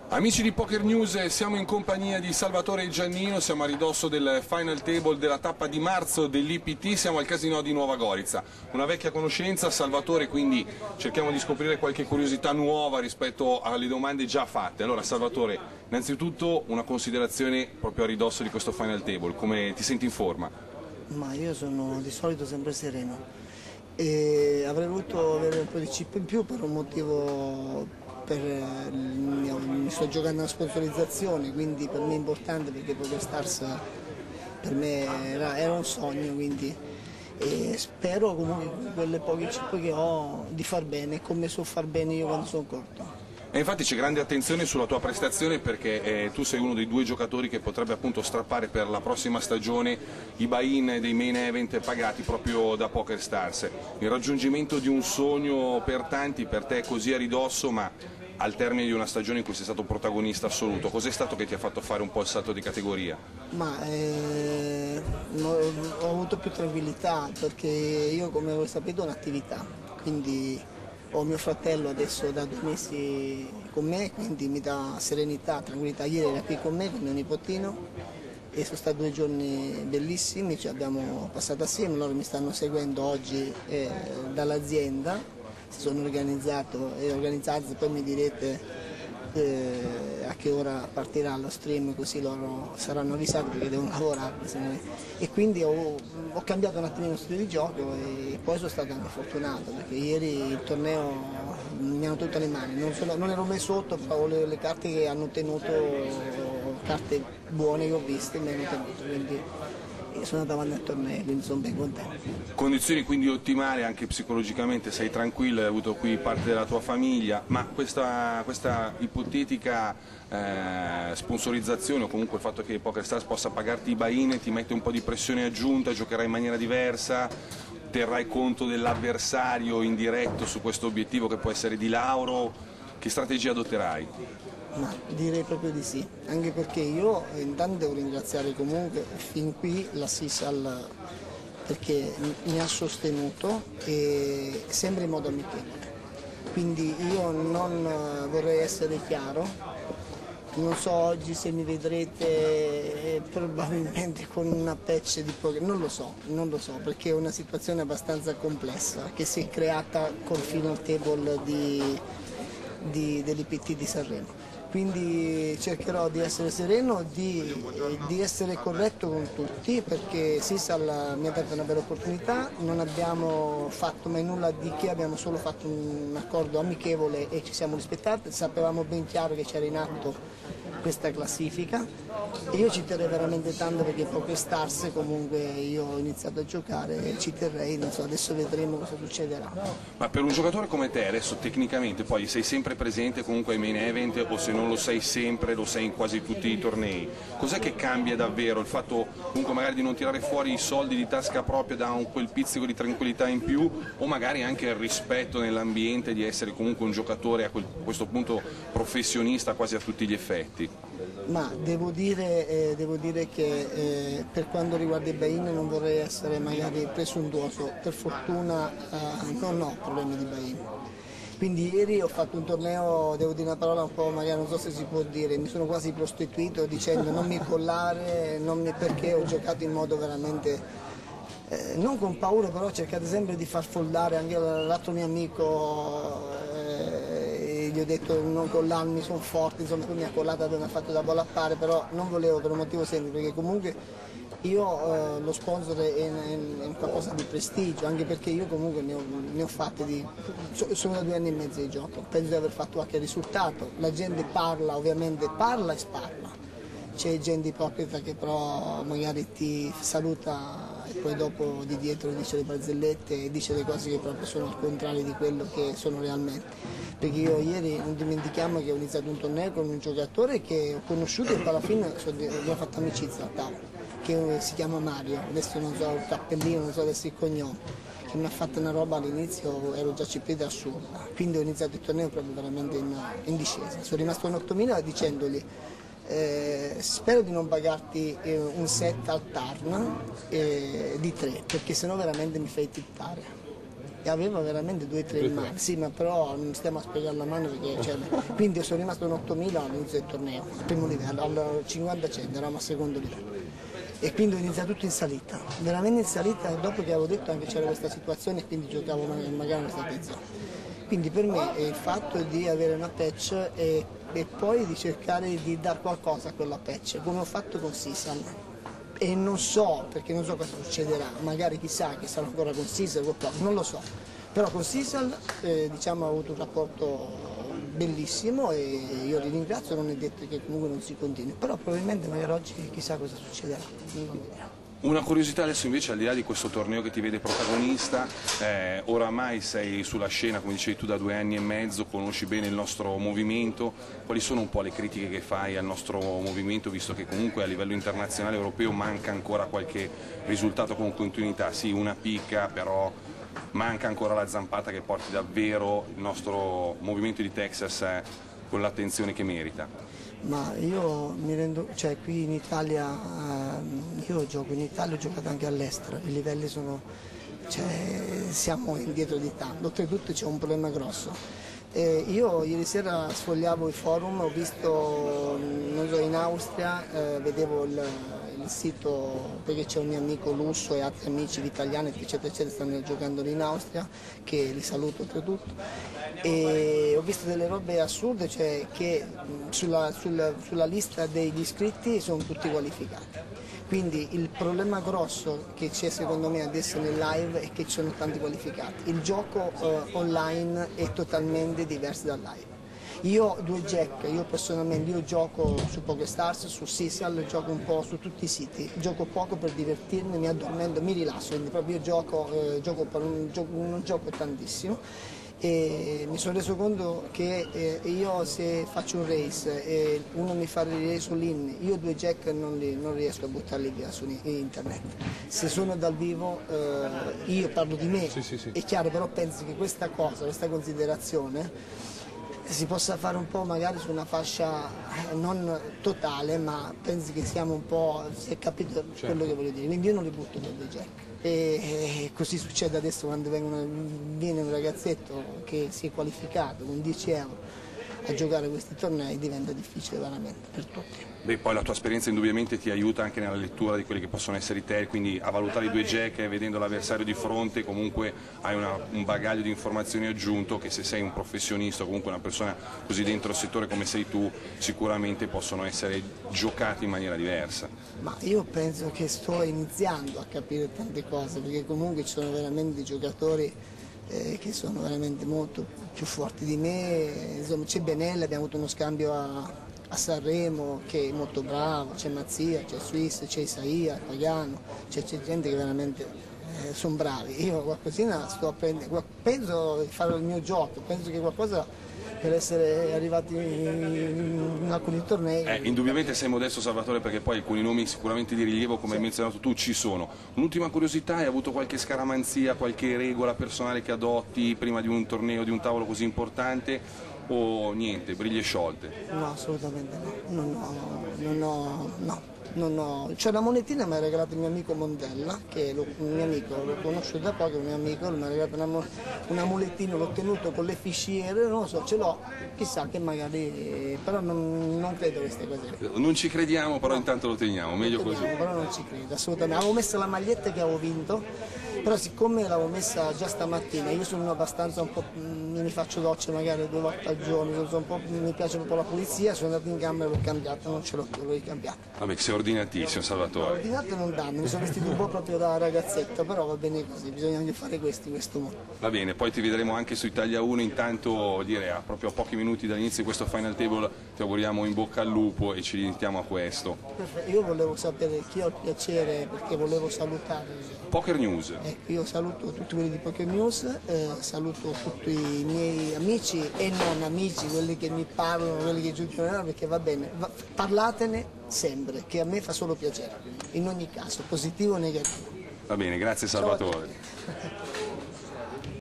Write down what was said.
Amici di Poker News, siamo in compagnia di Salvatore Giannino, siamo a ridosso del final table della tappa di marzo dell'IPT, siamo al Casinò di Nuova Gorica. Una vecchia conoscenza, Salvatore, quindi cerchiamo di scoprire qualche curiosità nuova rispetto alle domande già fatte. Allora Salvatore, innanzitutto una considerazione proprio a ridosso di questo final table, come ti senti in forma? Ma io sono di solito sempre sereno e avrei voluto avere un po' di chip in più per un motivo. Mi sto giocando una sponsorizzazione, quindi per me è importante perché PokerStars per me era un sogno, quindi spero comunque con quelle poche chip che ho di far bene, come so far bene io quando sono corto. E infatti c'è grande attenzione sulla tua prestazione perché tu sei uno dei due giocatori che potrebbe appunto strappare per la prossima stagione i buy-in dei main event pagati proprio da PokerStars. Il raggiungimento di un sogno per tanti, per te così a ridosso, ma al termine di una stagione in cui sei stato un protagonista assoluto. Cos'è stato che ti ha fatto fare un po' il salto di categoria? Ma ho avuto più tranquillità perché io, come voi sapete, ho un'attività, quindi ho mio fratello adesso da 2 mesi con me, quindi mi dà serenità, tranquillità. Ieri era qui con me, con mio nipotino, e sono stati 2 giorni bellissimi, ci abbiamo passato assieme, loro mi stanno seguendo oggi dall'azienda, si sono organizzati, poi mi direte a che ora partirà lo stream, così loro saranno avvisati perché devono lavorare. E quindi ho cambiato un attimino lo stile di gioco e poi sono stato anche fortunato perché ieri il torneo mi hanno tutte le mani, non ero mai sotto, però le carte che hanno tenuto, carte buone che ho visto, mi hanno tenuto, quindi sono andato avanti al torneo, quindi sono ben contento. Condizioni quindi ottimali anche psicologicamente, sei tranquillo, hai avuto qui parte della tua famiglia, ma questa ipotetica sponsorizzazione o comunque il fatto che PokerStars possa pagarti i buy-in ti mette un po' di pressione aggiunta, giocherai in maniera diversa, terrai conto dell'avversario in diretto su questo obiettivo che può essere di lauro, che strategia adotterai? Ma direi proprio di sì, anche perché io intanto devo ringraziare comunque fin qui la Sisal perché mi ha sostenuto e sempre in modo amichevole. Quindi io non vorrei essere chiaro, non so oggi se mi vedrete probabilmente con una patch di poker, non lo so perché è una situazione abbastanza complessa che si è creata col final table dell'IPT di Sanremo. Quindi cercherò di essere sereno, di essere corretto con tutti perché Sisal mi ha dato una bella opportunità, non abbiamo fatto mai nulla di che, abbiamo solo fatto un accordo amichevole e ci siamo rispettati, sapevamo ben chiaro che c'era in atto questa classifica e io ci terrei veramente tanto perché PokerStars comunque io ho iniziato a giocare e ci terrei, non so, adesso vedremo cosa succederà. Ma per un giocatore come te adesso tecnicamente poi sei sempre presente comunque ai main event o se non lo sei sempre lo sei in quasi tutti i tornei, cos'è che cambia davvero? Il fatto comunque magari di non tirare fuori i soldi di tasca propria da quel pizzico di tranquillità in più o magari anche il rispetto nell'ambiente di essere comunque un giocatore a questo punto professionista quasi a tutti gli effetti? Ma devo dire che per quanto riguarda i buy-in non vorrei essere magari presuntuoso, per fortuna non ho problemi di buy-in. Quindi ieri ho fatto un torneo, devo dire una parola un po', magari non so se si può dire, mi sono quasi prostituito dicendo non mi collare, perché ho giocato in modo veramente, non con paura, però cercate sempre di far foldare anche l'altro mio amico. Gli ho detto non collarmi, sono forte, insomma poi mi ha collato e mi ha fatto da bollappare, però non volevo per un motivo semplice, perché comunque io lo sponsor è un qualcosa di prestigio, anche perché io comunque ne ho fatte sono da 2 anni e mezzo di gioco, penso di aver fatto qualche risultato, la gente parla, ovviamente parla e sparla, c'è gente ipocrita che però magari ti saluta e poi dopo di dietro dice le barzellette e dice le cose che proprio sono al contrario di quello che sono realmente. Perché io ieri non dimentichiamo che ho iniziato un torneo con un giocatore che ho conosciuto e poi alla fine abbiamo fatto amicizia a tavola, che si chiama Mario, adesso non so il cappellino, non so adesso il cognome, che mi ha fatto una roba all'inizio, ero già CP assurda, quindi ho iniziato il torneo proprio veramente in discesa, sono rimasto in 8.000 dicendogli spero di non pagarti un set al turn di 3 perché sennò veramente mi fai tippare. e aveva veramente 2-3 in mano, sì, ma però non stiamo a spiegare la mano perché quindi sono rimasto in 8.000 all'inizio del torneo, al primo livello, al 50-100, eravamo al secondo livello. E quindi ho iniziato tutto in salita, veramente in salita, dopo che avevo detto anche c'era questa situazione e quindi giocavo magari una strategia. Quindi per me il fatto di avere una patch e poi di cercare di dare qualcosa a quella patch, come ho fatto con Sisal. E non so, perché non so cosa succederà, magari chissà che sarà ancora con Sisal o qualcosa, non lo so. Però con Sisal diciamo, ho avuto un rapporto bellissimo e io li ringrazio, non è detto che comunque non si continui, però probabilmente magari oggi chissà cosa succederà. Una curiosità adesso invece, al di là di questo torneo che ti vede protagonista, oramai sei sulla scena, come dicevi tu, da 2 anni e mezzo, conosci bene il nostro movimento. Quali sono un po' le critiche che fai al nostro movimento, visto che comunque a livello internazionale europeo manca ancora qualche risultato con continuità? Sì, una picca, però manca ancora la zampata che porti davvero il nostro movimento di Texas con l'attenzione che merita. Ma io mi rendo, cioè qui in Italia, io gioco in Italia, ho giocato anche all'estero, i livelli sono, cioè, siamo indietro di tanto, oltretutto c'è un problema grosso. Io ieri sera sfogliavo i forum, ho visto, non so, in Austria, vedevo il sito, perché c'è un mio amico Lusso e altri amici italiani eccetera eccetera, stanno giocando lì in Austria, che li saluto oltretutto, e ho visto delle robe assurde, cioè che sulla lista degli iscritti sono tutti qualificati. Quindi il problema grosso che c'è secondo me adesso nel live è che ci sono tanti qualificati. Il gioco online è totalmente diverso dal live. Io ho 2 jack, io personalmente gioco su PokerStars, su Sisal, gioco un po' su tutti i siti, gioco poco per divertirmi, mi addormento, mi rilasso, quindi proprio io non gioco tantissimo. E mi sono reso conto che io se faccio un race e uno mi fa il race all-in, io 2 jack non riesco a buttarli via su internet. Se sono dal vivo io parlo di me, sì. È chiaro, però penso che questa considerazione si possa fare un po' magari su una fascia non totale, ma pensi che siamo un po', si è capito quello che voglio dire, quindi io non li butto per 2 jack. E così succede adesso quando viene un ragazzetto che si è qualificato con 10 euro a giocare questi tornei, diventa difficile veramente per tutti. Beh, poi la tua esperienza indubbiamente ti aiuta anche nella lettura di quelli che possono essere i tell, quindi a valutare i 2 jack e vedendo l'avversario di fronte comunque hai un bagaglio di informazioni aggiunto che, se sei un professionista o comunque una persona così dentro il settore come sei tu, sicuramente possono essere giocati in maniera diversa. Ma io penso che sto iniziando a capire tante cose, perché comunque ci sono veramente giocatori che sono veramente molto più forti di me. Insomma, c'è Benella, abbiamo avuto uno scambio a Sanremo che è molto bravo, c'è Mazzia, c'è Swiss, c'è Isaia, Pagano, c'è gente che veramente sono bravi. Io qualcosina sto apprendendo, penso di fare il mio gioco, penso che qualcosa per essere arrivati in alcuni tornei. Indubbiamente sei modesto, Salvatore, perché poi alcuni nomi sicuramente di rilievo, come hai menzionato tu, ci sono. Un'ultima curiosità, hai avuto qualche scaramanzia, qualche regola personale che adotti prima di un torneo, di un tavolo così importante, o niente, briglie sciolte? No, assolutamente no. C'è una monetina mi ha regalato il mio amico Montella, che è un mio amico, l'ho conosciuto da poco, un mio amico, mi ha regalato una monetina, l'ho tenuto con le fisciere, non lo so, ce l'ho, chissà che magari, però non credo queste cose. Non ci crediamo, però no. Intanto lo teniamo, meglio così. Però non ci credo, assolutamente. Avevo messo la maglietta che avevo vinto, però siccome l'avevo messa già stamattina, io sono abbastanza un po', mi faccio docce magari 2 volte al giorno, mi piace un po' la pulizia, sono andato in camera e l'ho cambiata, non ce l'ho più, l'ho ricambiata. Vabbè, sei ordinatissimo, Salvatore. Ordinato non danno, mi sono vestito un po' proprio da ragazzetto, però va bene così, bisogna anche fare questo in questo modo. Va bene, poi ti vedremo anche su Italia 1, intanto proprio a pochi minuti dall'inizio di questo Final Table ti auguriamo in bocca al lupo e ci limitiamo a questo. Perfetto. Io volevo sapere chi ho il piacere, perché volevo salutare Poker News. Ecco, io saluto tutti quelli di Poker News, saluto tutti i miei amici e non amici, quelli che mi parlano, quelli che giudicano, perché va bene, parlatene sempre, che a me fa solo piacere, in ogni caso, positivo o negativo. Va bene, grazie Salvatore. Ciao.